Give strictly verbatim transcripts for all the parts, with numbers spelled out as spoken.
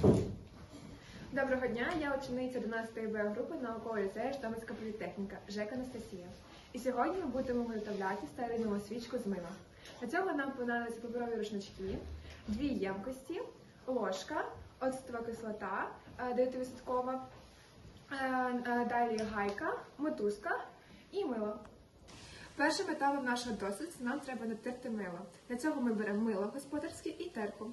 Доброго дня, я учениця одинадцятої Б групи наукового ліцею Житомирська політехніка, Жека Анастасія. І сьогодні ми будемо виготовляти стеаринову свічку з мила. Для цього нам понадобляться паперові рушнички, дві ємкості, ложка, оцтова кислота дев'ять відсотків, далі гайка, мотузка і мило. Першим етапом нашого досвіду нам треба натерти мило. Для цього ми беремо мило господарське і терку.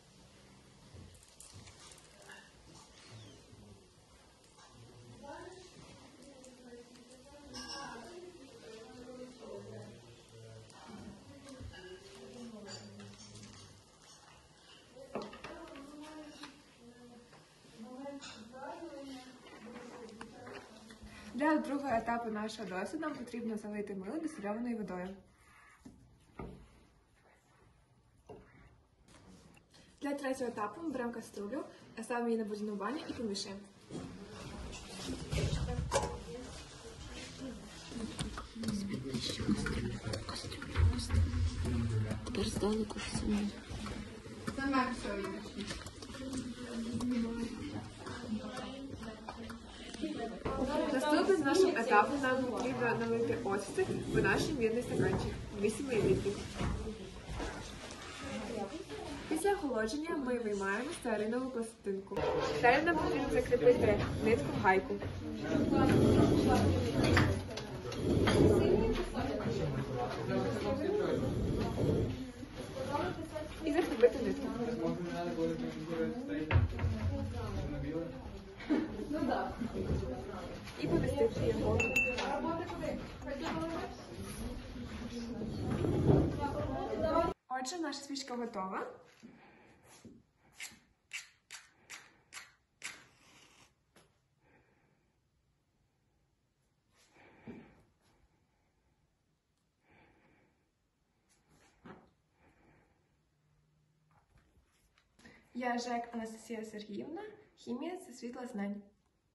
Для другого етапу нашого досвіду нам потрібно залити мило дистильованою водою. Для третього етапу ми беремо каструлю, ставимо її на водяну баню і помішаємо. Тепер здалеку все. Наступним нашим етапом нам потрібно налити оцет в наш мірний стаканчик двісті мілілітрів. Після охолодження ми виймаємо стеаринову пластинку. Далі нам потрібно закріпити нитку в гайку. І закріпити нитку. І помістити його. Отже, наша свічка готова. Я Жек Анастасія Сергіївна, хімія – це світло знань.